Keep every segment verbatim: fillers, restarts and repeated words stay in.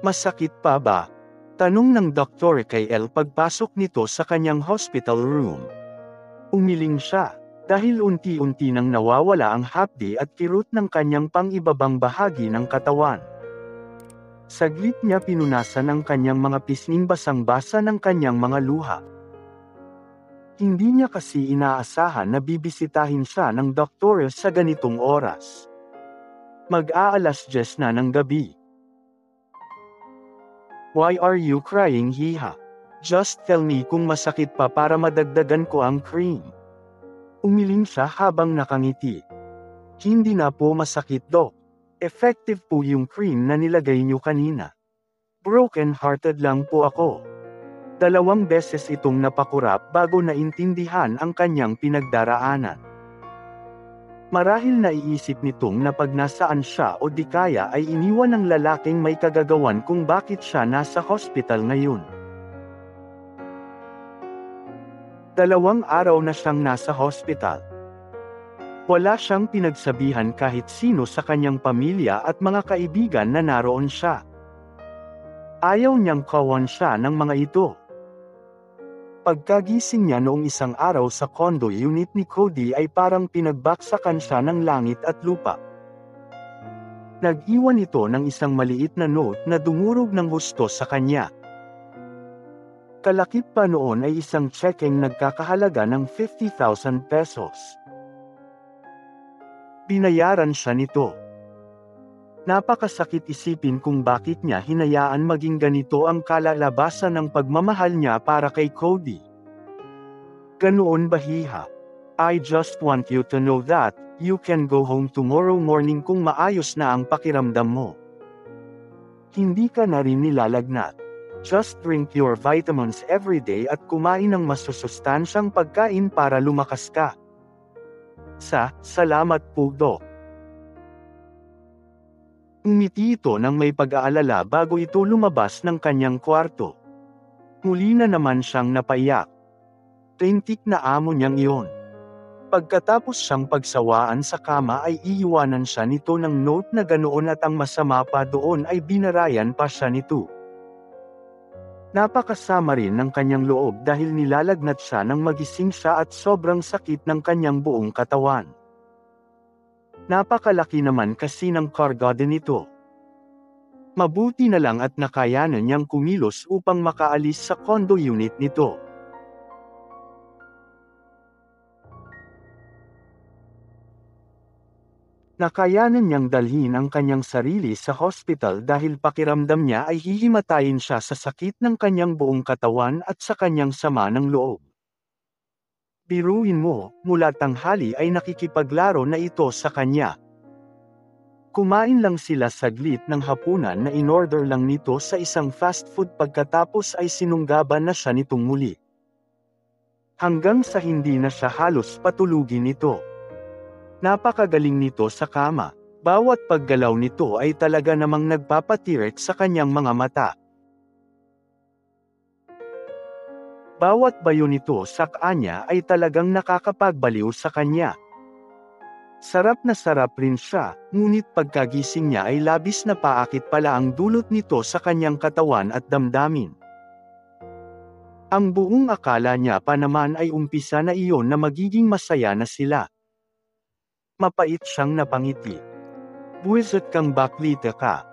Masakit pa ba? Tanong ng doktor kay Elle pagpasok nito sa kanyang hospital room. Umiling siya, dahil unti-unti nang nawawala ang hapdi at kirot ng kanyang pang-ibabang bahagi ng katawan. Saglit niya pinunasan ang kanyang mga pisnging basang-basa ng kanyang mga luha. Hindi niya kasi inaasahan na bibisitahin siya ng doktor sa ganitong oras. Mag-aalas diyes na ng gabi. Why are you crying, Hiha? Just tell me kung masakit pa para madagdagan ko ang cream. Umiling siya habang nakangiti. Hindi na po masakit, Dok. Effective po yung cream na nilagay niyo kanina. Broken-hearted lang po ako. Dalawang beses itong napakurap bago naintindihan ang kanyang pinagdaraanan. Marahil naiisip nitong na pag nasaan siya o di kaya ay iniwan ng lalaking may kagagawan kung bakit siya nasa hospital ngayon. Dalawang araw na siyang nasa hospital. Wala siyang pinagsabihan kahit sino sa kanyang pamilya at mga kaibigan na naroon siya. Ayaw niyang kawan siya ng mga ito. Pagkagising niya noong isang araw sa condo unit ni Cody ay parang pinagbaksakan siya ng langit at lupa. Nag-iwan ito ng isang maliit na note na dumurog ng husto sa kanya. Kalakip pa noon ay isang tsekeng nagkakahalaga ng fifty thousand pesos. Binayaran siya nito. Napakasakit isipin kung bakit niya hinayaan maging ganito ang kalalabasan ng pagmamahal niya para kay Cody. Ganoon ba, Hiha? I just want you to know that, you can go home tomorrow morning kung maayos na ang pakiramdam mo. Hindi ka na rin nilalagnat. Just drink your vitamins every day at kumain ng masusustansyang pagkain para lumakas ka. Sa, salamat po, Doc. Umiti ito nang may pag-aalala bago ito lumabas ng kanyang kwarto. Muli na naman siyang napaiyak. Tintik na amo niyang iyon. Pagkatapos siyang pagsawaan sa kama ay iiwanan siya nito ng note na ganoon at ang masama pa doon ay binarayan pa siya nito. Napakasama rin ng kanyang loob dahil nilalagnat siya nang magising siya at sobrang sakit ng kanyang buong katawan. Napakalaki naman kasi ng karga din ito. Mabuti na lang at nakayanan niyang kumilos upang makaalis sa condo unit nito. Nakayanan niyang dalhin ang kanyang sarili sa hospital dahil pakiramdam niya ay hihimatayin siya sa sakit ng kanyang buong katawan at sa kanyang sama ng loob. Biruin mo, mula tanghali ay nakikipaglaro na ito sa kanya. Kumain lang sila saglit ng hapunan na in-order lang nito sa isang fast food pagkatapos ay sinunggaban na siya nitong muli. Hanggang sa hindi na siya halos patulugin nito. Napakagaling nito sa kama, bawat paggalaw nito ay talaga namang nagpapatirik sa kanyang mga mata. Bawat bayo nito sa kanya ay talagang nakakapagbaliw sa kanya. Sarap na sarap rin siya, ngunit pagkagising niya ay labis na paakit pala ang dulot nito sa kanyang katawan at damdamin. Ang buong akala niya pa naman ay umpisa na iyon na magiging masaya na sila. Mapait siyang napangiti. Buwisit kang baklita ka.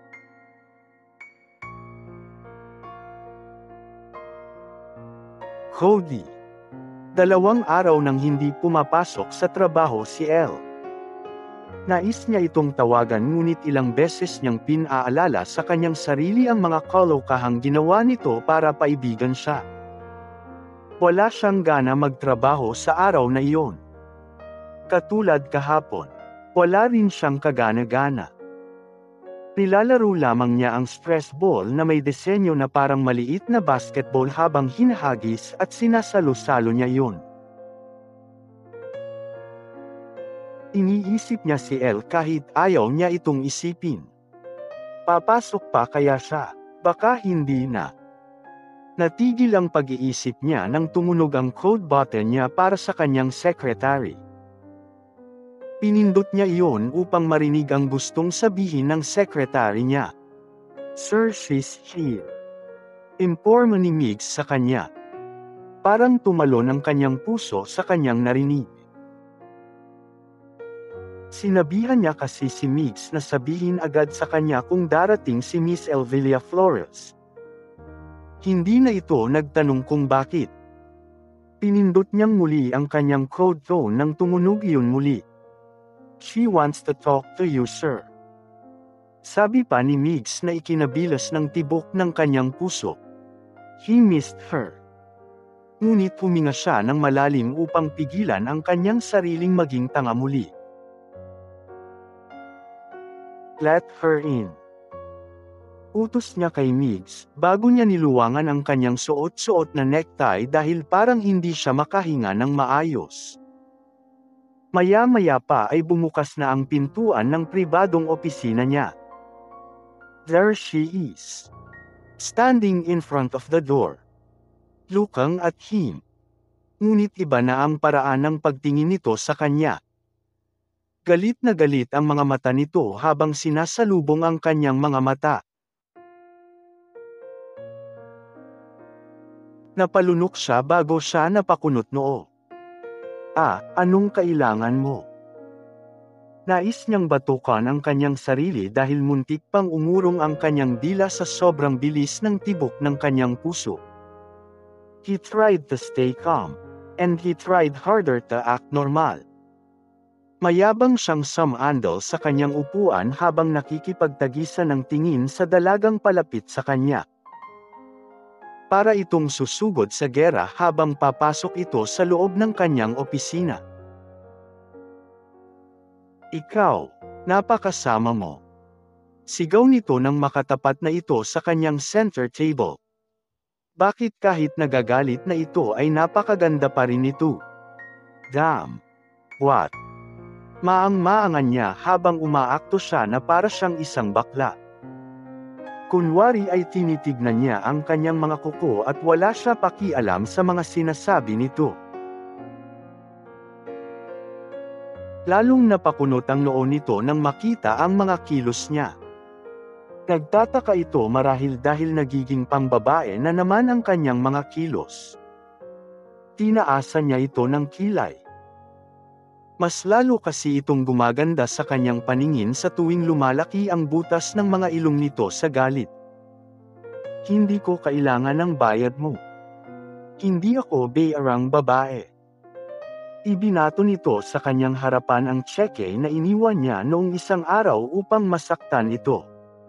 Cody. Dalawang araw nang hindi pumapasok sa trabaho si Elle. Nais niya itong tawagan ngunit ilang beses niyang pinaalala sa kanyang sarili ang mga kalokahang ginawa nito para paibigan siya. Wala siyang gana magtrabaho sa araw na iyon. Katulad kahapon, wala rin siyang kagana-gana. Nilalaro lamang niya ang stress ball na may disenyo na parang maliit na basketball habang hinahagis at sinasalo-salo niya yun. Iniisip niya si Elle kahit ayaw niya itong isipin. Papasok pa kaya siya? Baka hindi na. Natigil ang pag-iisip niya nang tumunog ang code button niya para sa kanyang secretary. Pinindot niya iyon upang marinig ang gustong sabihin ng secretary niya. Sir, she's here. Imporma ni Migs sa kanya. Parang tumalon ang kanyang puso sa kanyang narinig. Sinabihan niya kasi si Migs na sabihin agad sa kanya kung darating si Miss Elvila Flores. Hindi na ito nagtanong kung bakit. Pinindot niyang muli ang kanyang code tone nang tumunog iyon muli. She wants to talk to you, sir. Sabi pa ni Migs na ikinabilas ng tibok ng kanyang puso. He missed her. Ngunit huminga siya ng malalim upang pigilan ang kanyang sariling maging tanga muli. Let her in. Utos niya kay Migs, bago niya niluwangan ang kanyang suot-suot na necktie dahil parang hindi siya makahinga ng maayos. Maya-maya pa ay bumukas na ang pintuan ng pribadong opisina niya. There she is. Standing in front of the door. Looking at him. Ngunit iba na ang paraan ng pagtingin nito sa kanya. Galit na galit ang mga mata nito habang sinasalubong ang kanyang mga mata. Napalunok siya bago siya napakunot noo. Ah, anong kailangan mo? Nais niyang batukan ang kanyang sarili dahil muntik pang umurong ang kanyang dila sa sobrang bilis ng tibok ng kanyang puso. He tried to stay calm. And he tried harder to act normal. Mayabang siyang sumandal sa kanyang upuan habang nakikipagtagisan ng tingin sa dalagang palapit sa kanya. Para itong susugod sa gera habang papasok ito sa loob ng kanyang opisina. Ikaw, napakasama mo. Sigaw nito nang makatapat na ito sa kanyang center table. Bakit kahit nagagalit na ito ay napakaganda pa rin ito? Damn. What? Maang-maangan niya habang umaakto siya na para siyang isang bakla. Kunwari ay tinitignan niya ang kanyang mga kuko at wala siya pakialam sa mga sinasabi nito. Lalong napakunot ang noo nito nang makita ang mga kilos niya. Nagtataka ito marahil dahil nagiging pambabae na naman ang kanyang mga kilos. Tinaasan niya ito ng kilay. Mas lalo kasi itong gumaganda sa kanyang paningin sa tuwing lumalaki ang butas ng mga ilong nito sa galit. Hindi ko kailangan ng bayad mo. Hindi ako bayarang babae. Ibinato nito sa kanyang harapan ang tseke na iniwan niya noong isang araw upang masaktan ito.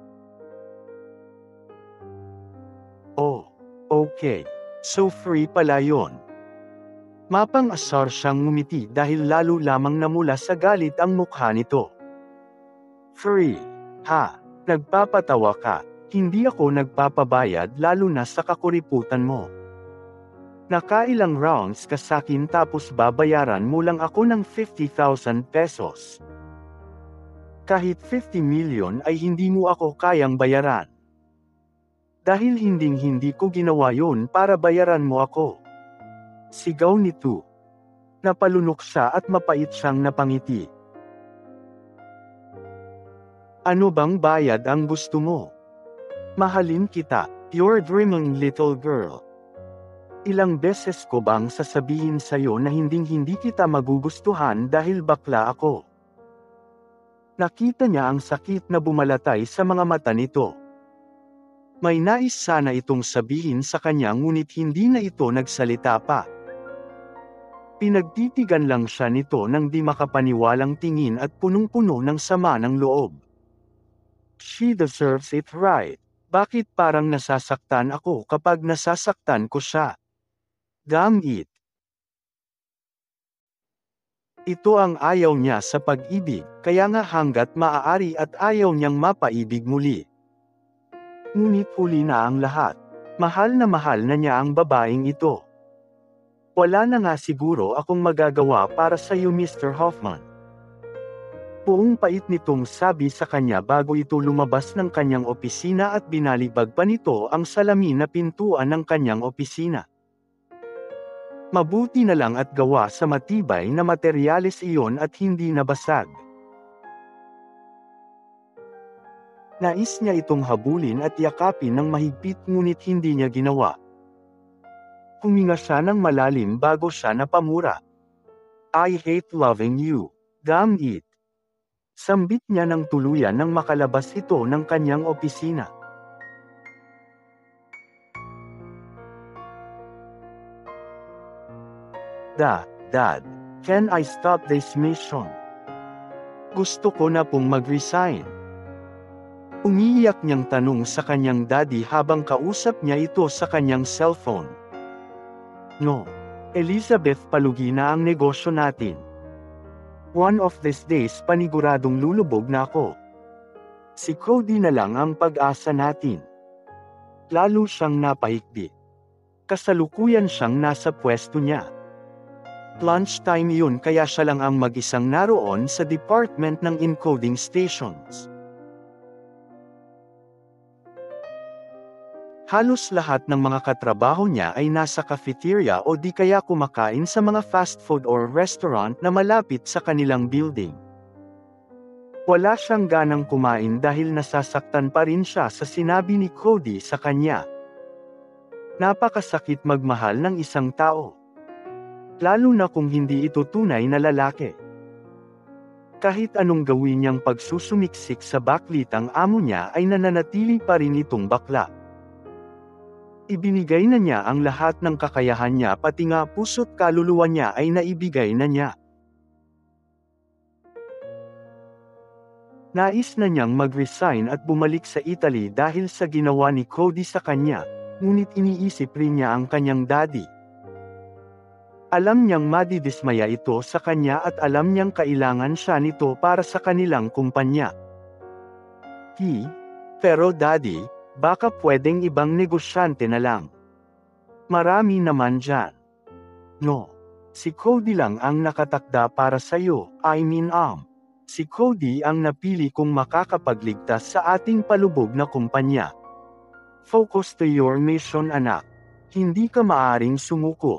Oh, okay. So free pala yon. Mapang-asar siyang ngumiti dahil lalo lamang namula sa galit ang mukha nito. Free. Ha, nagpapatawa ka. Hindi ako nagpapabayad lalo na sa kakuriputan mo. Nakailang rounds ka sakin tapos babayaran mo lang ako ng fifty thousand pesos. Kahit fifty million ay hindi mo ako kayang bayaran. Dahil hinding-hindi ko ginawa yon para bayaran mo ako. Sigaw nito. Napalunok siya at mapait siyang napangiti. Ano bang bayad ang gusto mo? Mahalin kita, your dreaming little girl. Ilang beses ko bang sasabihin sa'yo na hinding-hindi kita magugustuhan dahil bakla ako? Nakita niya ang sakit na bumalatay sa mga mata nito. May nais sana itong sabihin sa kanya ngunit hindi na ito nagsalita pa. Pinagtitigan lang siya nito nang di makapaniwalang tingin at punong-puno ng sama ng loob. She deserves it, right? Bakit parang nasasaktan ako kapag nasasaktan ko siya? Damn it. Ito ang ayaw niya sa pag-ibig, kaya nga hanggat maaari at ayaw niyang mapaibig muli. Ngunit huli na ang lahat. Mahal na mahal na niya ang babaeng ito. Wala na nga siguro akong magagawa para sa iyo, Mister Hoffman. Buong pait nitong sabi sa kanya bago ito lumabas ng kanyang opisina at binalibag pa nito ang salamin na pintuan ng kanyang opisina. Mabuti na lang at gawa sa matibay na materyales iyon at hindi nabasag. Nais niya itong habulin at yakapin ng mahigpit ngunit hindi niya ginawa. Huminga siya ng malalim bago siya napamura. I hate loving you. Damn it. Sambit niya ng tuluyan nang makalabas ito ng kanyang opisina. Da, Dad, can I stop this mission? Gusto ko na pong mag-resign. Umiiyak niyang tanong sa kanyang daddy habang kausap niya ito sa kanyang cellphone. No. Elizabeth, palugi na ang negosyo natin. One of these days paniguradong lulubog na ako. Si Cody na lang ang pag-asa natin. Lalo siyang napahikbi. Kasalukuyan siyang nasa pwesto niya. Lunchtime yun kaya siya lang ang mag-isang naroon sa department ng encoding stations. Halos lahat ng mga katrabaho niya ay nasa cafeteria o di kaya kumakain sa mga fast food or restaurant na malapit sa kanilang building. Wala siyang ganang kumain dahil nasasaktan pa rin siya sa sinabi ni Cody sa kanya. Napakasakit magmahal ng isang tao. Lalo na kung hindi ito tunay na lalaki. Kahit anong gawin niyang pagsusumiksik sa baklit ang amo niya ay nananatili pa rin itong bakla. Ibinigay na niya ang lahat ng kakayahan niya pati nga puso't kaluluwa niya ay naibigay na niya. Nais na niyang mag-resign at bumalik sa Italy dahil sa ginawa ni Cody sa kanya, ngunit iniisip rin niya ang kanyang daddy. Alam niyang madidismaya ito sa kanya at alam niyang kailangan siya nito para sa kanilang kumpanya. He, pero daddy, baka pwedeng ibang negosyante na lang. Marami naman dyan. No. Si Cody lang ang nakatakda para sa'yo, I mean um. Si Cody ang napili kong makakapagligtas sa ating palubog na kumpanya. Focus to your mission, anak. Hindi ka maaring sumuko.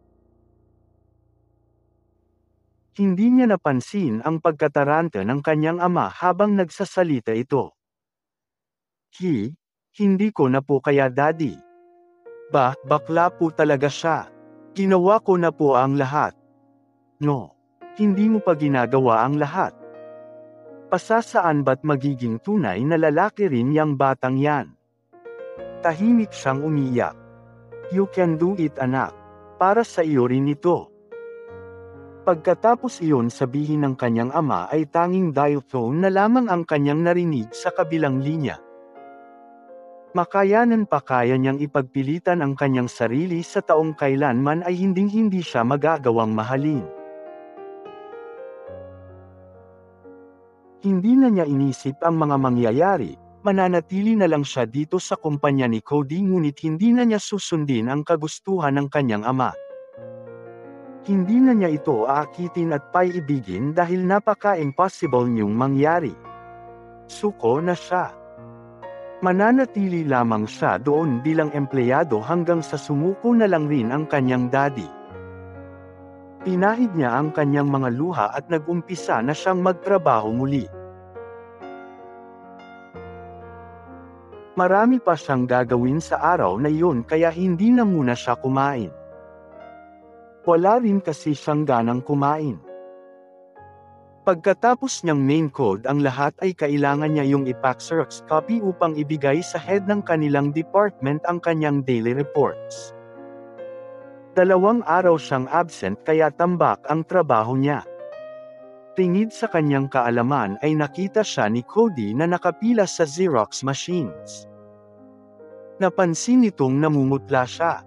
Hindi niya napansin ang pagkataranta ng kanyang ama habang nagsasalita ito. He, hindi ko na po kaya daddy. Ba, bakla po talaga siya. Ginawa ko na po ang lahat. No, hindi mo pa ginagawa ang lahat. Pasasaan ba't magiging tunay na lalaki rin yang batang yan? Tahimik siyang umiyak. You can do it, anak. Para sa iyo rin ito. Pagkatapos iyon sabihin ng kanyang ama ay tanging dial tone na lamang ang kanyang narinig sa kabilang linya. Makayanan pa kaya niyang ipagpilitan ang kanyang sarili sa taong kailanman ay hinding-hindi siya magagawang mahalin. Hindi na niya inisip ang mga mangyayari, mananatili na lang siya dito sa kumpanya ni Cody ngunit hindi na niya susundin ang kagustuhan ng kanyang ama. Hindi na niya ito aakitin at paiibigin dahil napaka-impossible niyong mangyari. Suko na siya. Mananatili lamang siya doon bilang empleyado hanggang sa sumuko na lang rin ang kanyang daddy. Pinahid niya ang kanyang mga luha at nag-umpisa na siyang magtrabaho muli. Marami pa siyang gagawin sa araw na iyon kaya hindi na muna siya kumain. Wala rin kasi siyang ganang kumain. Pagkatapos niyang main code ang lahat ay kailangan niya yung ipaxerox copy upang ibigay sa head ng kanilang department ang kanyang daily reports. Dalawang araw siyang absent kaya tambak ang trabaho niya. Tingid sa kanyang kaalaman ay nakita siya ni Cody na nakapila sa Xerox machines. Napansin nitong namumutla siya.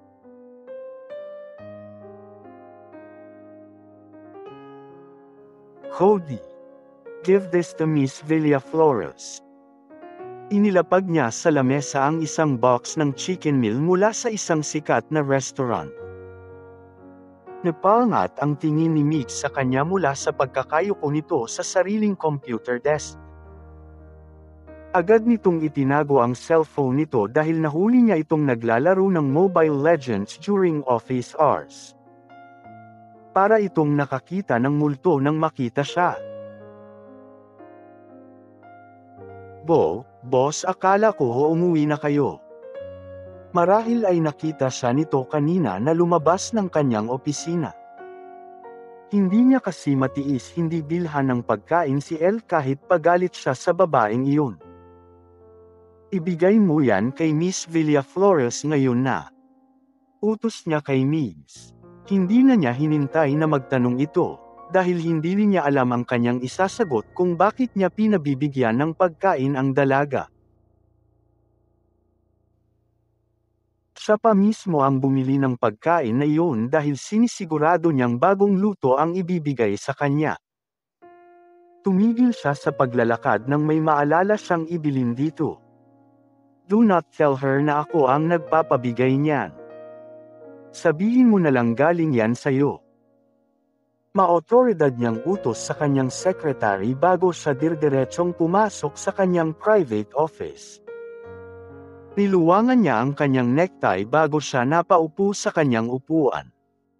Cody, give this to Miss Villaflores. Inilapag niya sa lamesa ang isang box ng chicken meal mula sa isang sikat na restaurant. Napaangat ang tingin ni Mix sa kanya mula sa pagkakayuko nito sa sariling computer desk. Agad nitong itinago ang cellphone nito dahil nahuli niya itong naglalaro ng Mobile Legends during office hours. Para itong nakakita ng multo nang makita siya. Bo, boss, akala ko umuwi na kayo. Marahil ay nakita siya nito kanina na lumabas ng kanyang opisina. Hindi niya kasi matiis hindi bilhan ng pagkain si Elle kahit pagalit siya sa babaeng iyon. Ibigay mo yan kay Miss Villaflores ngayon na. Utos niya kay Migs. Hindi na niya hinintay na magtanong ito, dahil hindi niya alam ang kanyang isasagot kung bakit niya pinabibigyan ng pagkain ang dalaga. Siya pa mismo ang bumili ng pagkain na iyon dahil sinisigurado niyang bagong luto ang ibibigay sa kanya. Tumigil siya sa paglalakad nang may maalala siyang ibilin dito. Do not tell her na ako ang nagpapabigay niyan. Sabihin mo na lang galing yan sa'yo. Maotoridad niyang utos sa kanyang secretary bago siya dirdiretsong pumasok sa kanyang private office. Niluwangan niya ang kanyang necktie bago siya napaupo sa kanyang upuan.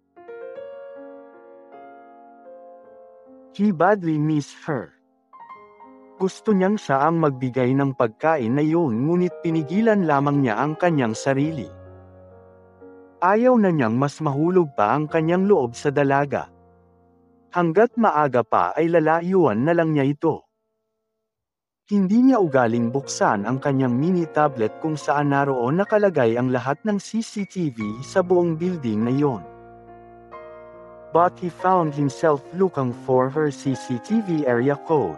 He badly missed her. Gusto niyang siya ang magbigay ng pagkain na iyon ngunit pinigilan lamang niya ang kanyang sarili. Ayaw na niyang mas mahulog pa ang kanyang loob sa dalaga. Hanggat maaga pa ay lalayuan na lang niya ito. Hindi niya ugaling buksan ang kanyang mini tablet kung saan naroon nakalagay ang lahat ng C C T V sa buong building na iyon. But he found himself looking for her C C T V area code.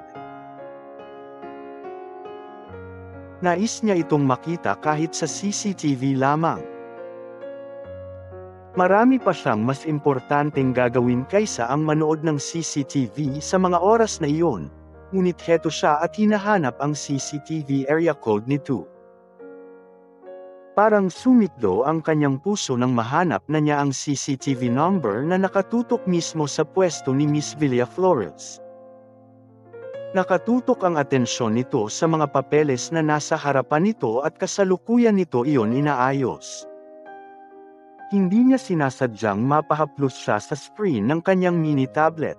Nais niya itong makita kahit sa C C T V lamang. Marami pa siyang mas importanteng gagawin kaysa ang manood ng C C T V sa mga oras na iyon. Ngunit heto siya at hinahanap ang C C T V area code nito. Parang sumikdo ang kanyang puso nang mahanap na niya ang C C T V number na nakatutok mismo sa pwesto ni Miss Villaflores. Nakatutok ang atensyon nito sa mga papeles na nasa harapan nito at kasalukuyan nito iyon inaayos. Hindi niya sinasadyang mapahaplos siya sa screen ng kanyang mini tablet.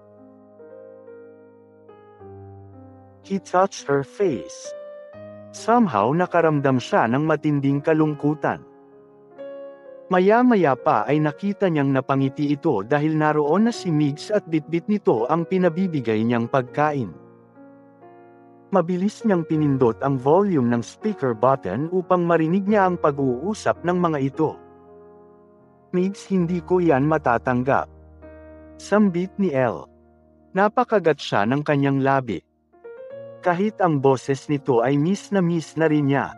He touched her face. Somehow nakaramdam siya ng matinding kalungkutan. Maya-maya pa ay nakita niyang napangiti ito dahil naroon na si Migs at bitbit nito ang pinabibigay niyang pagkain. Mabilis niyang pinindot ang volume ng speaker button upang marinig niya ang pag-uusap ng mga ito. Migs, hindi ko yan matatanggap. Sambit ni Elle. Napakagat siya ng kanyang labi. Kahit ang boses nito ay miss na miss na rin niya.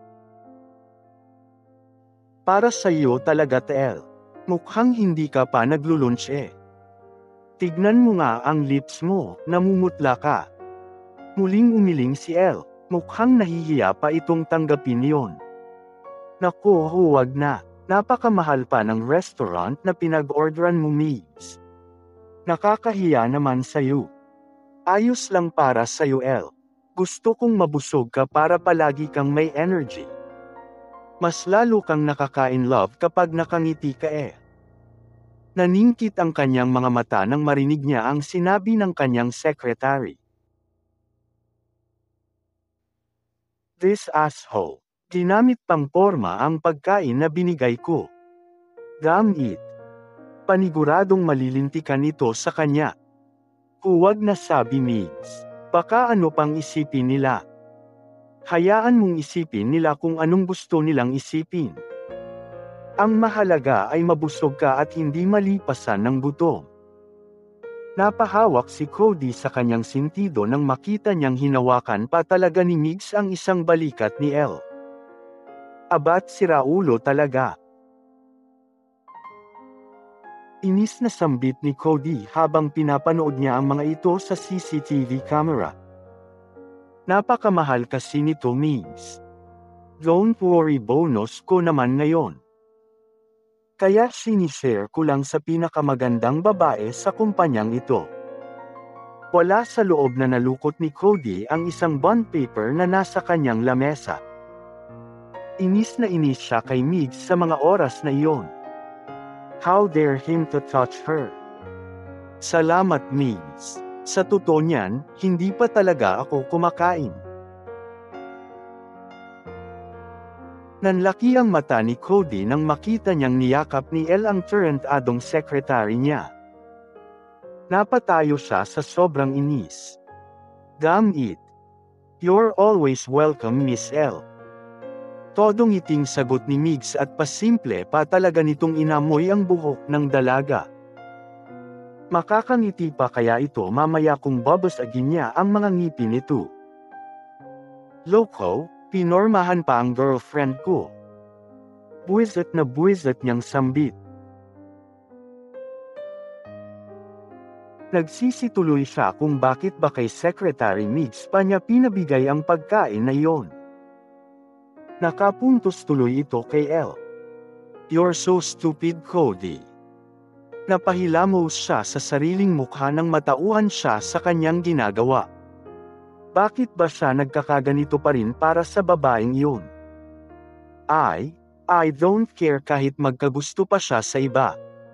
Para sa iyo talaga, Elle. Mukhang hindi ka pa naglulunch eh. Tignan mo nga ang lips mo, namumutla ka. Muling umiling si Elle. Mukhang nahihiya pa itong tanggapin yon. Naku, huwag na. Napakamahal pa ng restaurant na pinag-orderan mo, Migs. Nakakahiya naman sa'yo. Ayos lang para sa'yo, Elle. Gusto kong mabusog ka para palagi kang may energy. Mas lalo kang nakakain love kapag nakangiti ka eh. Naningkit ang kanyang mga mata nang marinig niya ang sinabi ng kanyang secretary. This asshole. Ginamit pang porma ang pagkain na binigay ko. Damn it. Paniguradong malilintikan ito sa kanya. Huwag na, sabi Migs. Baka ano pang isipin nila. Hayaan mong isipin nila kung anong gusto nilang isipin. Ang mahalaga ay mabusog ka at hindi malipasan ng gutom. Napahawak si Cody sa kanyang sentido nang makita niyang hinawakan pa talaga ni Migs ang isang balikat ni Elle. Abat siraulo talaga. Inis na sambit ni Cody habang pinapanood niya ang mga ito sa C C T V camera. Napakamahal kasi nito, Migs. Don't worry, bonus ko naman ngayon. Kaya sinishare ko lang sa pinakamagandang babae sa kumpanyang ito. Wala sa loob na nalukot ni Cody ang isang bond paper na nasa kanyang lamesa. Inis na inis siya kay Migs sa mga oras na iyon. How dare him to touch her? Salamat, Migs. Sa totoo niyan, hindi pa talaga ako kumakain. Nanlaki ang mata ni Cody nang makita niyang niyakap ni Elle ang tarantadong sekretary niya. Napatayo siya sa sobrang inis. "Damn it. You're always welcome, Miss Elle." Todong iting sagot ni Migs at pasimple pa talaga nitong inamoy ang buhok ng dalaga. Makakangiti pa kaya ito mamaya kung babasagin niya ang mga ngipin nito. "Loko, pinormahan pa ang girlfriend ko." Buwisit na buwisit niyang sambit. Nagsisituloy siya kung bakit ba kay Secretary Migs pa niya pinabigay ang pagkain na iyon. Nakapuntos tuloy ito kay Elle. "You're so stupid, Cody." Napahilamos siya sa sariling mukha nang matauhan siya sa kanyang ginagawa. Bakit ba siya nagkakaganito pa rin para sa babaeng iyon? I, I don't care kahit magkagusto pa siya sa iba.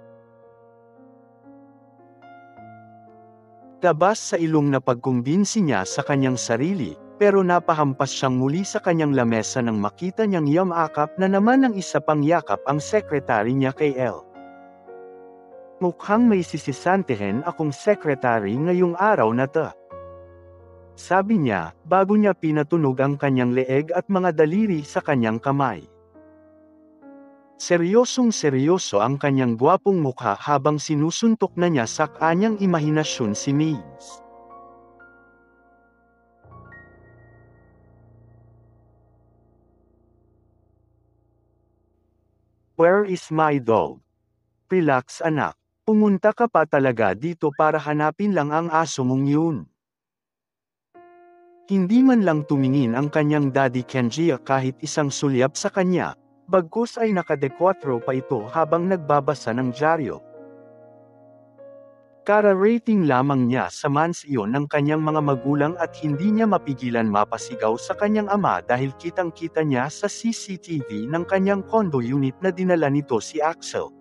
Labas sa ilong na pagkumbinsi niya sa kanyang sarili, pero napahampas siyang muli sa kanyang lamesa nang makita niyang yamakap na naman ang isa pang yakap ang sekretary niya kay Elle. "Mukhang may sisisantihin akong sekretary ngayong araw na to," sabi niya, bago niya pinatunog ang kanyang leeg at mga daliri sa kanyang kamay. Seryosong seryoso ang kanyang gwapong mukha habang sinusuntok na niya sa kanyang imahinasyon si Migs. "Where is my dog? Relax anak. Pumunta ka pa talaga dito para hanapin lang ang aso mong yun." Hindi man lang tumingin ang kanyang daddy Kenji kahit isang sulyap sa kanya, bagkus ay nakadekwatro pa ito habang nagbabasa ng dyaryo. Kara-rating lamang niya sa mansyon ng kanyang mga magulang at hindi niya mapigilan mapasigaw sa kanyang ama dahil kitang-kita niya sa C C T V ng kanyang condo unit na dinala nito si Axel.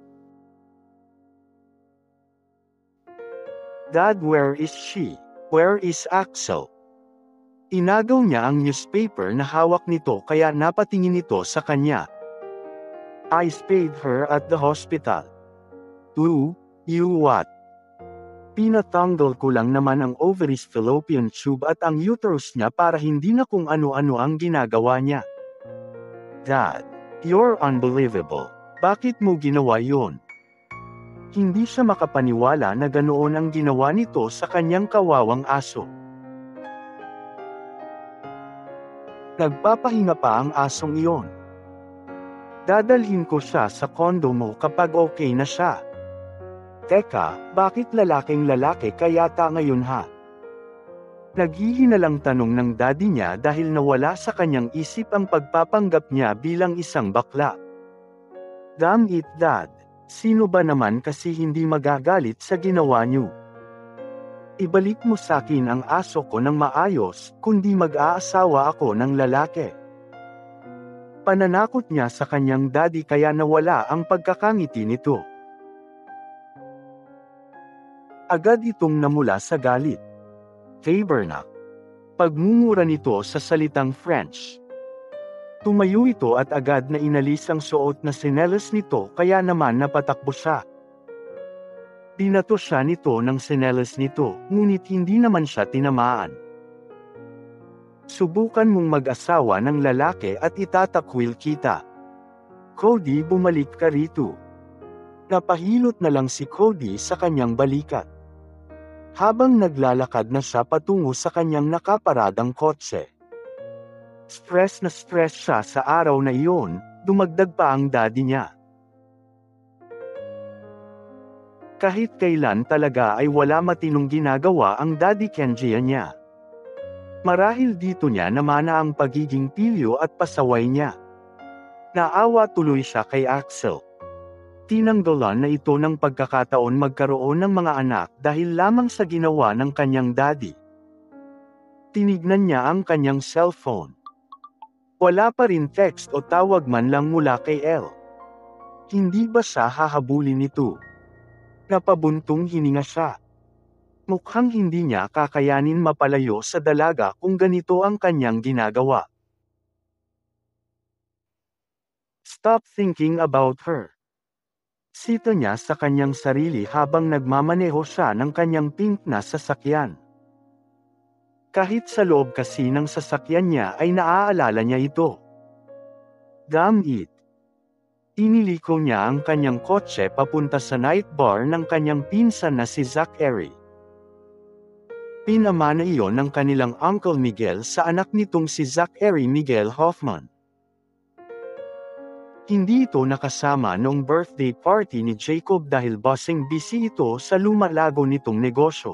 "Dad, where is she? Where is Axel?" Inagaw niya ang newspaper na hawak nito kaya napatingin ito sa kanya. "I spayed her at the hospital." "Do you what?" "Pinatanggal ko lang naman ang ovaries fallopian tube at ang uterus niya para hindi na kung ano-ano ang ginagawa niya." "Dad, you're unbelievable. Bakit mo ginawa yon?" Hindi siya makapaniwala na ganoon ang ginawa nito sa kanyang kawawang aso. Nagpapahinga pa ang asong iyon. "Dadalhin ko siya sa condo mo kapag okay na siya." "Teka, bakit lalaking lalaki kayata ngayon ha?" Naghihinalang tanong ng daddy niya dahil nawala sa kanyang isip ang pagpapanggap niya bilang isang bakla. "Damn it, Dad. Sino ba naman kasi hindi magagalit sa ginawa niyo? Ibalik mo sa akin ang aso ko ng maayos, kundi mag-aasawa ako ng lalaki." Pananakot niya sa kanyang daddy kaya nawala ang pagkakangiti nito. Agad itong namula sa galit. "Tabernacle." Pagmumura nito sa salitang French. Tumayo ito at agad na inalis ang suot na sinelas nito kaya naman napatakbo siya. Binato siya nito ng sinelas nito, ngunit hindi naman siya tinamaan. "Subukan mong mag-asawa ng lalaki at itatakwil kita. Cody, bumalik ka rito." Napahilot na lang si Cody sa kanyang balikat. Habang naglalakad na siya patungo sa kanyang nakaparadang kotse. Stress na stress siya sa araw na iyon, dumagdag pa ang daddy niya. Kahit kailan talaga ay wala matinong ginagawa ang daddy Kenji niya. Marahil dito niya namana ang pagiging pilyo at pasaway niya. Naawa tuloy siya kay Axel. Tinanggalan na ito ng pagkakataon magkaroon ng mga anak dahil lamang sa ginawa ng kanyang daddy. Tinignan niya ang kanyang cellphone. Wala pa rin text o tawag man lang mula kay Elle. Hindi ba siya hahabulin nito? Napabuntong hininga siya. Mukhang hindi niya kakayanin mapalayo sa dalaga kung ganito ang kanyang ginagawa. Stop thinking about her. Sito niya sa kanyang sarili habang nagmamaneho siya ng kanyang pink na sasakyan. Kahit sa loob kasi ng sasakyan niya ay naaalala niya ito. Damn it. Iniliko niya ang kanyang kotse papunta sa night bar ng kanyang pinsan na si Zachary. Pinamana iyon ng kanilang Uncle Miguel sa anak nitong si Zachary Miguel Hoffman. Hindi ito nakasama noong birthday party ni Jacob dahil bossing busy ito sa lumalago nitong negosyo.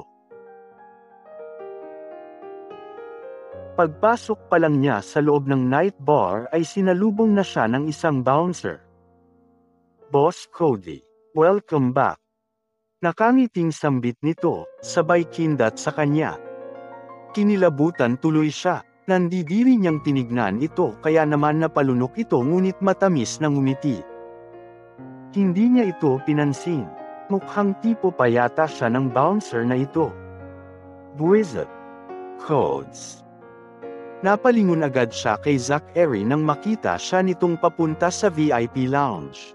Pagpasok pa lang niya sa loob ng night bar ay sinalubong na siya ng isang bouncer. Boss Cody, welcome back. Nakangiting sambit nito, sabay kindat sa kanya. Kinilabutan tuloy siya. Nandidiri niyang tinignan ito kaya naman napalunok ito ngunit matamis na ngumiti. Hindi niya ito pinansin. Mukhang tipo pa yata siya ng bouncer na ito. Buwisit. Codes. Napalingon agad siya kay Zachary nang makita siya nitong papunta sa V I P lounge.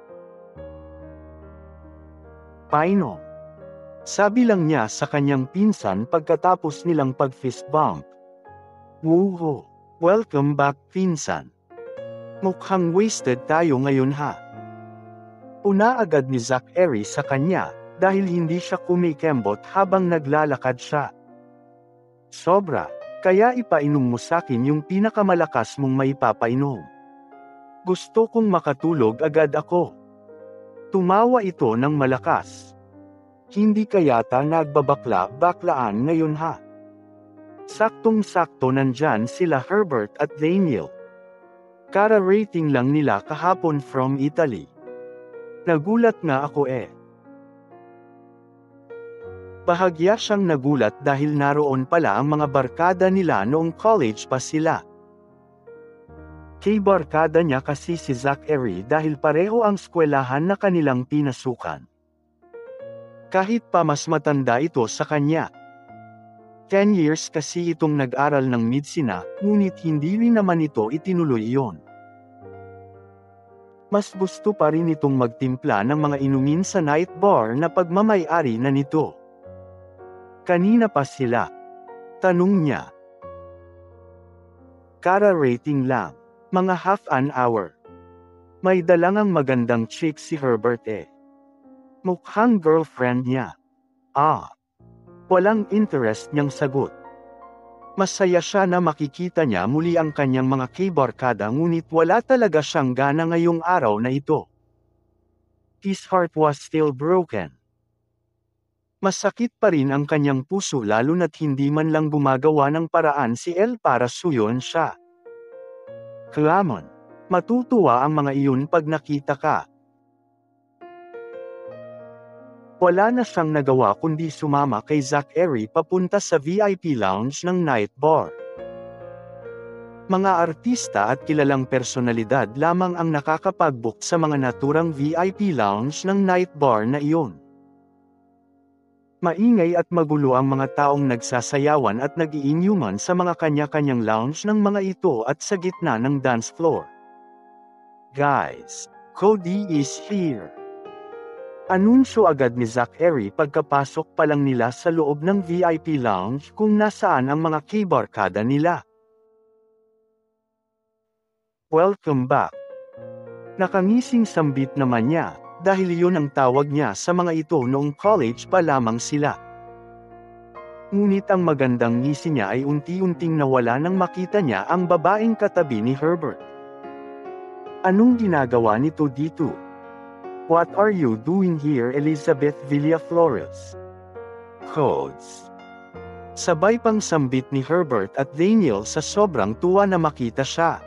Paino. Sabi lang niya sa kanyang pinsan pagkatapos nilang pag-fist bump. Woohoo! Welcome back, pinsan. Mukhang wasted tayo ngayon ha. Una agad ni Zachary sa kanya, dahil hindi siya kumikembot habang naglalakad siya. Sobra, kaya ipainom mo sakin yung pinakamalakas mong maipapainom. Gusto kong makatulog agad ako. Tumawa ito ng malakas. Hindi kayata nagbabakla-baklaan ngayon ha. Saktong-sakto nandyan sila Herbert at Daniel. Kara-rating lang nila kahapon from Italy. Nagulat nga ako eh. Bahagya siyang nagulat dahil naroon pala ang mga barkada nila noong college pa sila. Kay barkada niya kasi si Zachary dahil pareho ang eskwelahan na kanilang pinasukan. Kahit pa mas matanda ito sa kanya. Ten years kasi itong nag-aral ng medsina, ngunit hindi rin naman ito itinuloy iyon. Mas gusto pa rin itong magtimpla ng mga inumin sa night bar na pagmamay-ari na nito. Kanina pa sila. Tanong niya. Kara-rating lang. Mga half an hour. May dalangang magandang chick si Herbert eh. Mukhang girlfriend niya. Ah. Walang interest niyang sagot. Masaya siya na makikita niya muli ang kanyang mga kaibarkada ngunit wala talaga siyang gana ngayong araw na ito. His heart was still broken. Masakit pa rin ang kanyang puso lalo na't hindi man lang gumagawa ng paraan si El para suyon siya. Clamon, matutuwa ang mga iyon pag nakita ka. Wala na siyang nagawa kundi sumama kay Zachary papunta sa V I P lounge ng night bar. Mga artista at kilalang personalidad lamang ang nakakapag-book sa mga naturang V I P lounge ng night bar na iyon. Maingay at magulo ang mga taong nagsasayawan at nag-iinyuman sa mga kanya-kanyang lounge ng mga ito at sa gitna ng dance floor. Guys, Cody is here! Anunsyo agad ni Zachary pagkapasok pa lang nila sa loob ng V I P lounge kung nasaan ang mga kaibarkada nila. Welcome back. Nakangising sambit naman niya, dahil iyon ang tawag niya sa mga ito noong college pa lamang sila. Ngunit ang magandang ngisi niya ay unti-unting nawala nang makita niya ang babaeng katabi ni Herbert. Anong ginagawa nito dito? What are you doing here, Elizabeth Villaflores? Codes. Sabay pang sambit ni Herbert at Daniel sa sobrang tuwa na makita siya.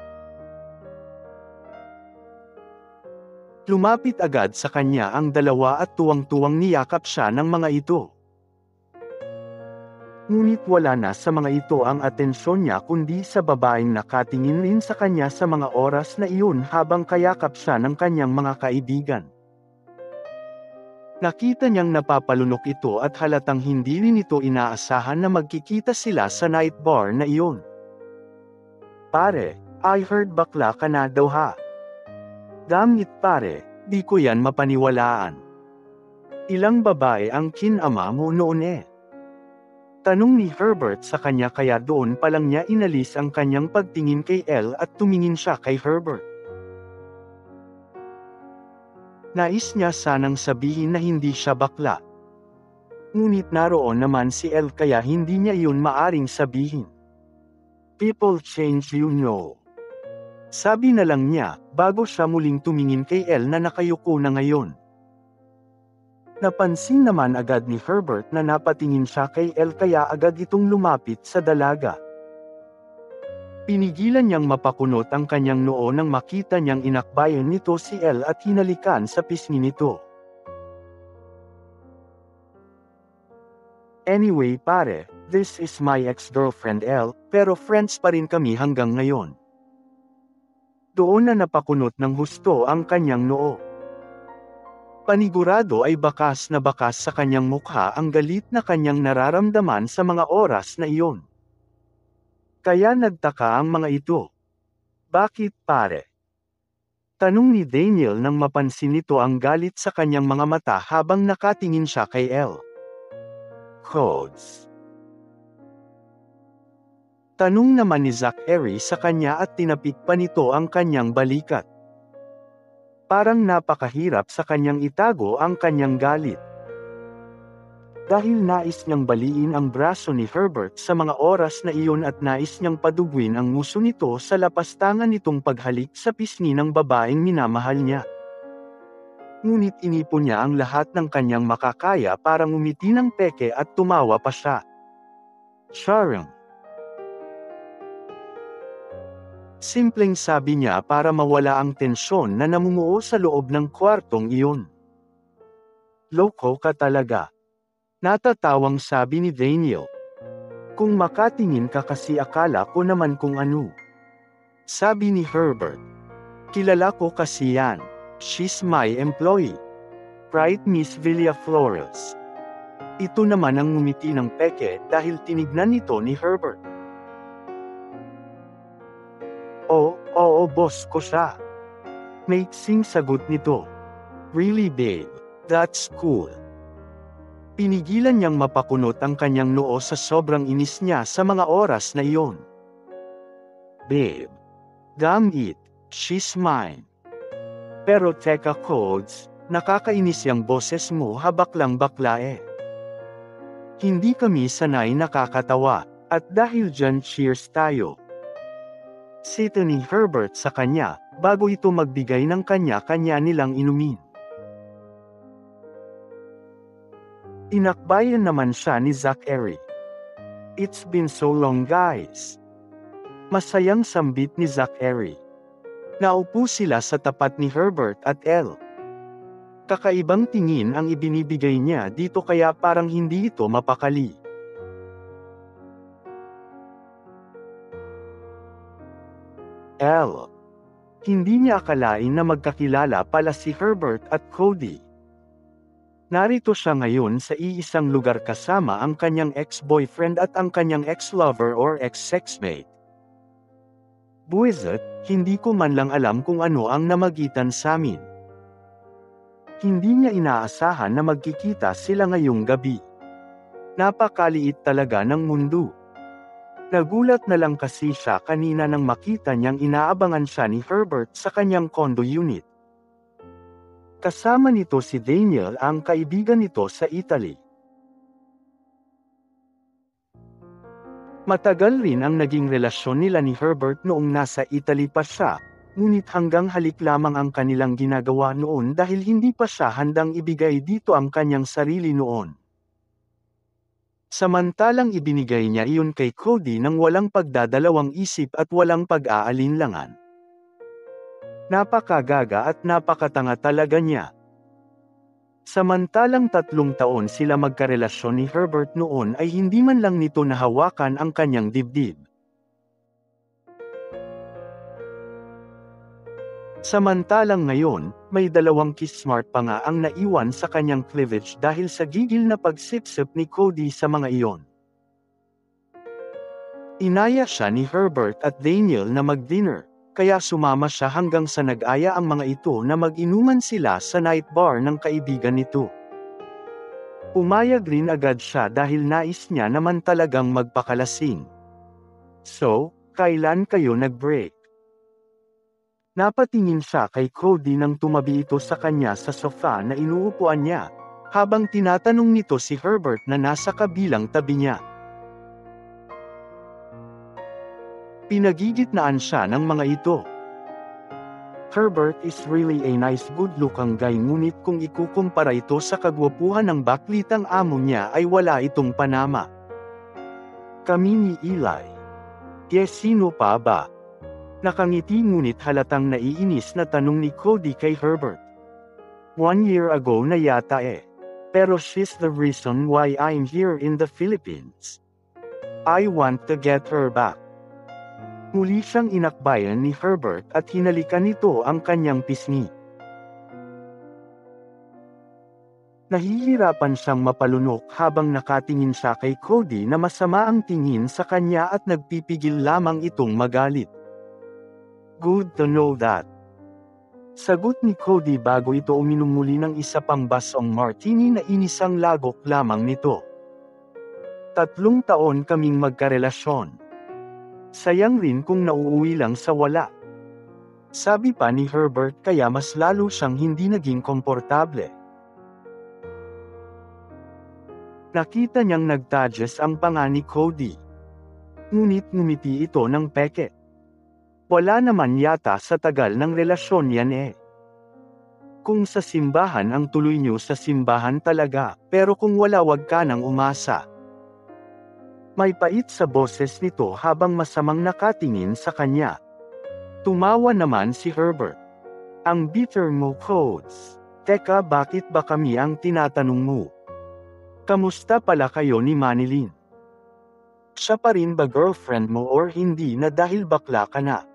Lumapit agad sa kanya ang dalawa at tuwang-tuwang niyakap siya ng mga ito. Ngunit wala na sa mga ito ang atensyon niya kundi sa babaeng nakatingin rin sa kanya sa mga oras na iyon habang kayakap siya ng kanyang mga kaibigan. Nakita niyang napapalunok ito at halatang hindi rin ito inaasahan na magkikita sila sa night bar na iyon. Pare, I heard bakla ka na daw ha. Damn it pare, di ko yan mapaniwalaan. Ilang babae ang kinama mo noon eh? Tanong ni Herbert sa kanya kaya doon pa lang niya inalis ang kanyang pagtingin kay Elle at tumingin siya kay Herbert. Nais niya sanang sabihin na hindi siya bakla. Ngunit naroon naman si Elle kaya hindi niya iyon maaring sabihin. People change, you know. Sabi na lang niya, bago siya muling tumingin kay Elle na nakayuko na ngayon. Napansin naman agad ni Herbert na napatingin siya kay Elle kaya agad itong lumapit sa dalaga. Pinigilan niyang mapakunot ang kanyang noo nang makita niyang inakbayan nito si Elle at hinalikan sa pisngi nito. Anyway pare, this is my ex-girlfriend Elle, pero friends pa rin kami hanggang ngayon. Doon na napakunot ng husto ang kanyang noo. Panigurado ay bakas na bakas sa kanyang mukha ang galit na kanyang nararamdaman sa mga oras na iyon. Kaya nagtaka ang mga ito. Bakit pare? Tanong ni Daniel nang mapansin nito ang galit sa kanyang mga mata habang nakatingin siya kay Elle. Codes. Tanong naman ni Zachary sa kanya at tinapik pa nito ang kanyang balikat. Parang napakahirap sa kanyang itago ang kanyang galit. Dahil nais niyang baliin ang braso ni Herbert sa mga oras na iyon at nais niyang padugwin ang nguso nito sa lapastangan nitong paghalik sa pisngi ng babaeng minamahal niya. Ngunit inipon niya ang lahat ng kanyang makakaya para ngumiti ng peke at tumawa pa siya. Charang. Simpleng sabi niya para mawala ang tensyon na namumuo sa loob ng kwartong iyon. Loko ka talaga. Natatawang sabi ni Daniel. Kung makatingin ka kasi akala ko naman kung ano. Sabi ni Herbert. Kilala ko kasi yan. She's my employee. Right Miss Villaflores. Ito naman ang ngumiti ng peke dahil tinignan nito ni Herbert. Oh, oo boss ko siya. Maiksing sagot nito. Really babe, that's cool. Pinigilan niyang mapakunot ang kanyang noo sa sobrang inis niya sa mga oras na iyon. Babe. Damn it, she's mine. Pero teka Codes, nakakainis yang boses mo habaklang bakla eh. Hindi kami sanay nakakatawa, at dahil dyan cheers tayo. Sito ni Herbert sa kanya, bago ito magbigay ng kanya-kanya nilang inumin. Inakbayan naman siya ni Zachary. It's been so long guys. Masayang sambit ni Zachary. Naupo sila sa tapat ni Herbert at Elle. Kakaibang tingin ang ibinibigay niya dito kaya parang hindi ito mapakali. Elle. Hindi niya akalain na magkakilala pala si Herbert at Cody. Narito siya ngayon sa iisang lugar kasama ang kanyang ex-boyfriend at ang kanyang ex-lover or ex-sexmate. Buwisit, hindi ko man lang alam kung ano ang namagitan sa amin. Hindi niya inaasahan na magkikita sila ngayong gabi. Napakaliit talaga ng mundo. Nagulat na lang kasi siya kanina nang makita niyang inaabangan siya ni Herbert sa kanyang condo unit. Kasama nito si Daniel ang kaibigan nito sa Italy. Matagal rin ang naging relasyon nila ni Herbert noong nasa Italy pa siya, ngunit hanggang halik lamang ang kanilang ginagawa noon dahil hindi pa siya handang ibigay dito ang kanyang sarili noon. Samantalang ibinigay niya iyon kay Cody nang walang pagdadalawang isip at walang pag-aalinlangan. Napakagaga at napakatanga talaga niya. Samantalang tatlong taon sila magkarelasyon ni Herbert noon ay hindi man lang nito nahawakan ang kanyang dibdib. Samantalang ngayon, may dalawang kiss-mark pa nga ang naiwan sa kanyang cleavage dahil sa gigil na pagsipsip ni Cody sa mga iyon. Inaya siya ni Herbert at Daniel na mag-dinner. kaya sumama siya hanggang sa nag-aya ang mga ito na mag-inuman sila sa night bar ng kaibigan nito. Pumayag rin agad siya dahil nais niya naman talagang magpakalasing. So, kailan kayo nag-break? Napatingin siya kay Cody nang tumabi ito sa kanya sa sofa na inuupuan niya, habang tinatanong nito si Herbert na nasa kabilang tabi niya. Pinagigitnaan siya ng mga ito. Herbert is really a nice good-looking guy, ngunit kung ikukumpara ito sa kagwapuhan ng baklitang amo niya ay wala itong panama. Kami ni Eli. Yes, sino pa ba? Nakangiti ngunit halatang naiinis na tanong ni Cody kay Herbert. One year ago na yata eh. Pero she's the reason why I'm here in the Philippines. I want to get her back. Muli siyang inakbayan ni Herbert at hinalikan nito ang kanyang pisngi. Nahihirapan siyang mapalunok habang nakatingin siya kay Cody na masama ang tingin sa kanya at nagpipigil lamang itong magalit. Good to know that. Sagot ni Cody bago ito uminom muli ng isa pang basong martini na inisang lagok lamang nito. Tatlong taon kaming magkarelasyon. Sayang rin kung nauuwi lang sa wala. Sabi pa ni Herbert, kaya mas lalo siyang hindi naging komportable. Nakita niyang nagtadyas ang panga ni Cody. Ngunit ngumiti ito ng peke. Wala naman yata sa tagal ng relasyon yan eh. Kung sa simbahan ang tuloy niyo sa simbahan talaga, pero kung wala wag ka nang umasa. May pait sa boses nito habang masamang nakatingin sa kanya. Tumawa naman si Herbert. Ang bitter mo, Codes. Teka, bakit ba kami ang tinatanong mo? Kamusta pala kayo ni Manilyn? Siya pa rin ba girlfriend mo or hindi na dahil bakla ka na?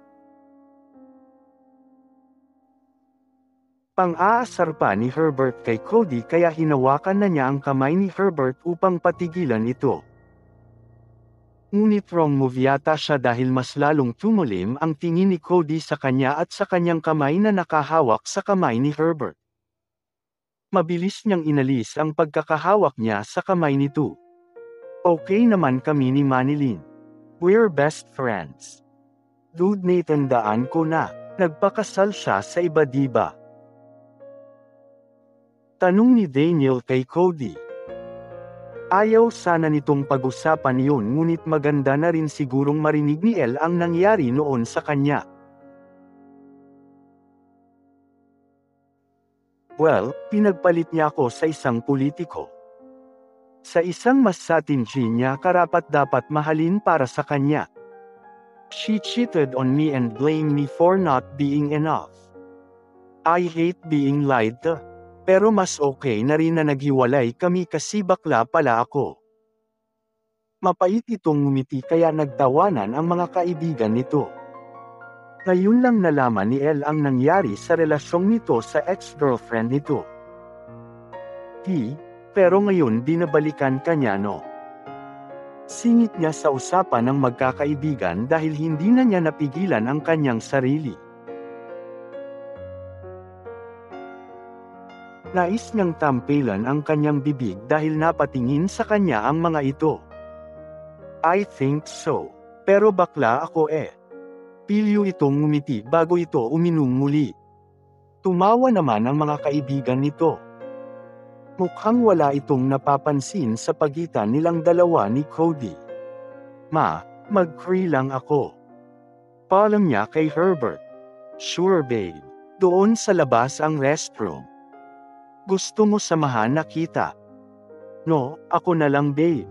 Pang-aasar pa ni Herbert kay Cody kaya hinawakan na niya ang kamay ni Herbert upang patigilan ito. Ngunit wrong move yata siya dahil mas lalong tumulim ang tingin ni Cody sa kanya at sa kanyang kamay na nakahawak sa kamay ni Herbert. Mabilis niyang inalis ang pagkakahawak niya sa kamay nito. Okay naman kami ni Manilyn. We're best friends. Dude, naitandaan ko na, nagpakasal siya sa iba diba? Tanong ni Daniel kay Cody. Ayaw sana nitong pag-usapan yun, ngunit maganda na rin sigurong marinig ni Elle ang nangyari noon sa kanya. Well, pinagpalit niya ako sa isang politiko. Sa isang mas satin niya karapat-dapat mahalin para sa kanya. She cheated on me and blamed me for not being enough. I hate being lied to. Pero mas okay na rin na naghiwalay kami kasi bakla pala ako. Mapait itong ngumiti kaya nagtawanan ang mga kaibigan nito. Ngayon lang nalaman ni Elle ang nangyari sa relasyong nito sa ex-girlfriend nito. Di, pero ngayon binabalikan kanya no. Singit niya sa usapan ng magkakaibigan dahil hindi na niya napigilan ang kanyang sarili. Nais niyang tampilan ang kanyang bibig dahil napatingin sa kanya ang mga ito. I think so. Pero bakla ako eh. Pilyo itong ngumiti bago ito uminom muli. Tumawa naman ang mga kaibigan nito. Mukhang wala itong napapansin sa pagitan nilang dalawa ni Cody. Ma, mag-free lang ako. Paalam niya kay Herbert. Sure babe. Doon sa labas ang restroom. Gusto mo samahan na kita? No, ako na lang babe.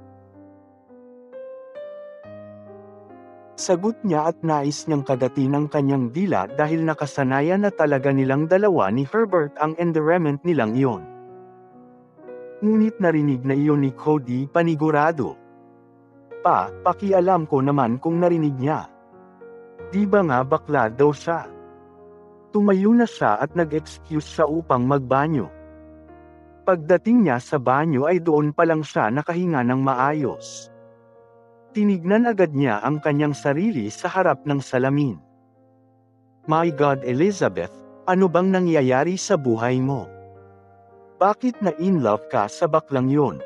Sagot niya at nais niyang kagatin ang kanyang dila dahil nakasanayan na talaga nilang dalawa ni Herbert ang endearment nilang iyon. Ngunit narinig na iyon ni Cody panigurado. Pa, pakialam ko naman kung narinig niya. Di ba nga bakla daw siya? Tumayo na siya at nag-excuse siya upang magbanyo. Pagdating niya sa banyo ay doon pa lang siya nakahinga ng maayos. Tinignan agad niya ang kanyang sarili sa harap ng salamin. My God, Elizabeth, ano bang nangyayari sa buhay mo? Bakit na in love ka sa baklang yun?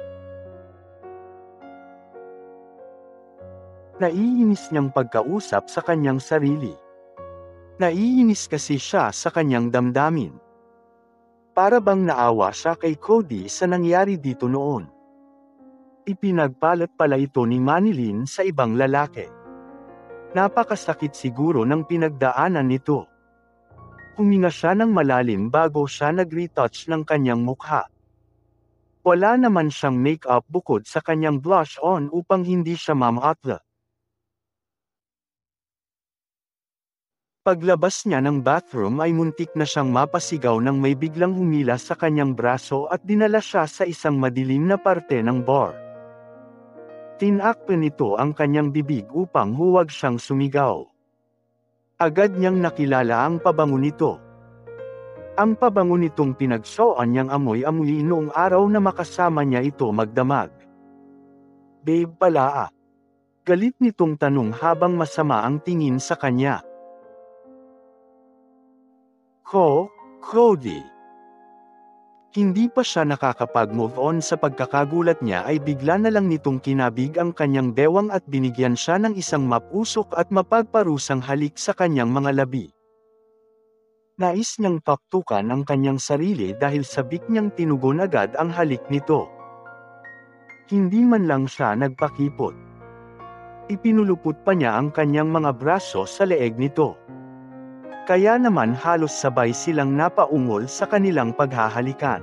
Naiinis niyang pagkausap sa kanyang sarili. Naiinis kasi siya sa kanyang damdamin. Para bang naawa siya kay Cody sa nangyari dito noon. Ipinagpalat pala ito ni Manilyn sa ibang lalaki. Napakasakit siguro ng pinagdaanan nito. Huminga siya ng malalim bago siya nag-retouch ng kanyang mukha. Wala naman siyang make-up bukod sa kanyang blush on upang hindi siya mamhatla. Paglabas niya ng bathroom ay muntik na siyang mapasigaw nang may biglang humila sa kanyang braso at dinala siya sa isang madilim na parte ng bar. Tinakpan nito ang kanyang bibig upang huwag siyang sumigaw. Agad niyang nakilala ang pabango nito. Ang pabango nitong pinagsoan niyang amoy-amoy noong araw na makasama niya ito magdamag. Babe pala ah. Galit nitong tanong habang masama ang tingin sa kanya. Ko, Cody. Hindi pa siya nakakapag-move on sa pagkakagulat niya ay bigla na lang nitong kinabig ang kanyang bewang at binigyan siya ng isang mapusok at mapagparusang halik sa kanyang mga labi. Nais niyang paktukan ang kanyang sarili dahil sabik niyang tinugon agad ang halik nito. Hindi man lang siya nagpakipot. Ipinulupot pa niya ang kanyang mga braso sa leeg nito. Kaya naman halos sabay silang napaungol sa kanilang paghahalikan.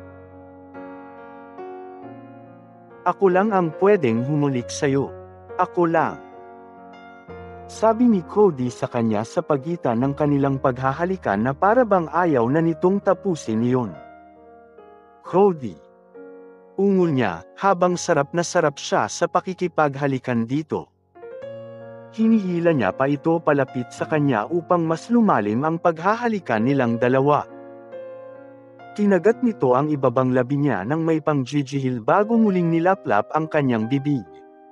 Ako lang ang pwedeng humulik sa'yo. Ako lang. Sabi ni Cody sa kanya sa pagitan ng kanilang paghahalikan na para bang ayaw na nitong tapusin iyon. Cody. Ungol niya, habang sarap na sarap siya sa pakikipaghalikan dito. Hinihila niya pa ito palapit sa kanya upang mas lumalim ang paghahalikan nilang dalawa. Kinagat nito ang ibabang labi niya nang may pangjijihil bago muling nilaplap ang kanyang bibig.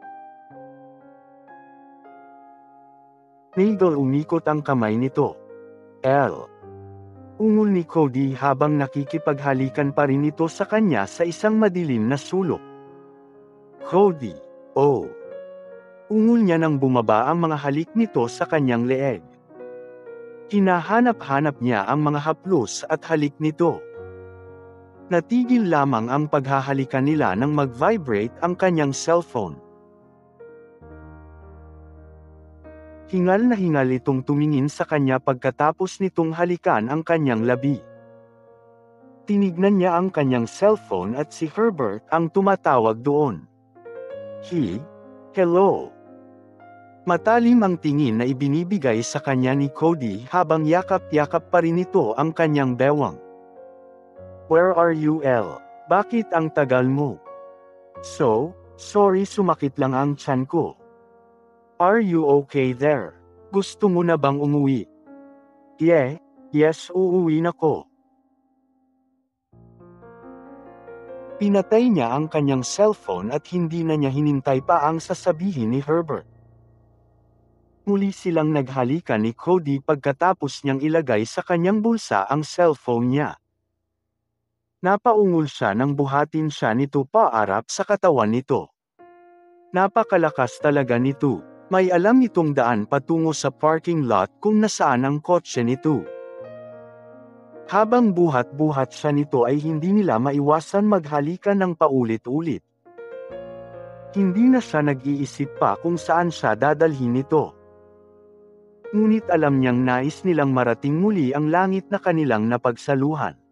Nagel umikot ang kamay nito. L. Ungol ni Cody habang nakikipaghalikan pa rin ito sa kanya sa isang madilim na sulok. Cody. Oh. Ungol niya nang bumaba ang mga halik nito sa kanyang leeg. Hinahanap-hanap niya ang mga haplos at halik nito. Natigil lamang ang paghahalikan nila nang mag-vibrate ang kanyang cellphone. Hingal na hingal itong tumingin sa kanya pagkatapos nitong halikan ang kanyang labi. Tinignan niya ang kanyang cellphone at si Herbert ang tumatawag doon. He? Hello? Matalim ang tingin na ibinibigay sa kanya ni Cody habang yakap-yakap pa rin ito ang kanyang bewang. Where are you, L? Bakit ang tagal mo? So, sorry sumakit lang ang tiyan ko. Are you okay there? Gusto mo na bang umuwi? Yeah, yes uuwi na ko. Pinatay niya ang kanyang cellphone at hindi na niya hinintay pa ang sasabihin ni Herbert. Muli silang naghalikan ni Cody pagkatapos niyang ilagay sa kanyang bulsa ang cellphone niya. Napaungol siya nang buhatin siya nito paarap sa katawan nito. Napakalakas talaga nito. May alam nitong daan patungo sa parking lot kung nasaan ang kotse nito. Habang buhat-buhat siya nito ay hindi nila maiwasan maghalikan ng paulit-ulit. Hindi na siya nag-iisip pa kung saan siya dadalhin nito. Ngunit alam niyang nais nilang marating muli ang langit na kanilang napagsaluhan.